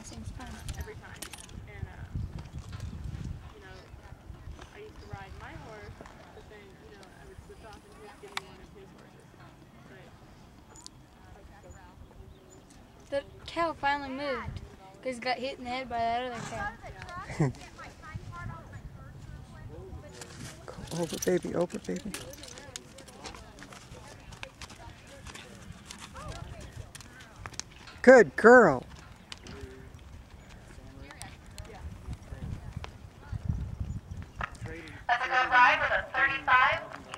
Yeah, seems fun. Every time. And, you know, I used to ride my horse, but then, you know, I would switch off and he'd give me one of his horses. But The cow finally moved because it got hit in the head by that other cow. Over, baby, over, baby. Good girl. That's a good ride with a 35.